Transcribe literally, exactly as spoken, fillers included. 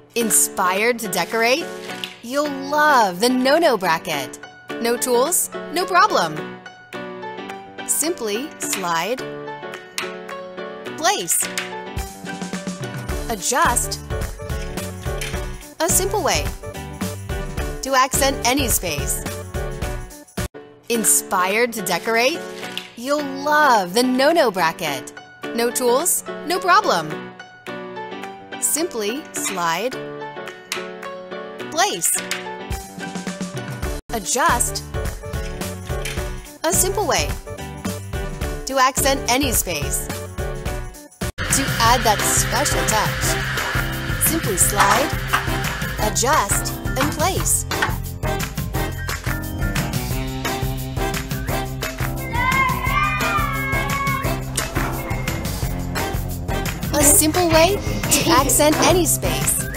Inspired to decorate? You'll love the No-No bracket. No tools? No problem. Simply slide, place, adjust. A simple way to accent any space. Inspired to decorate? You'll love the No-No bracket. No tools? No problem. Simply slide, place, adjust. A simple way to accent any space. To add that special touch, simply slide, adjust, and place. A simple way to accent any space.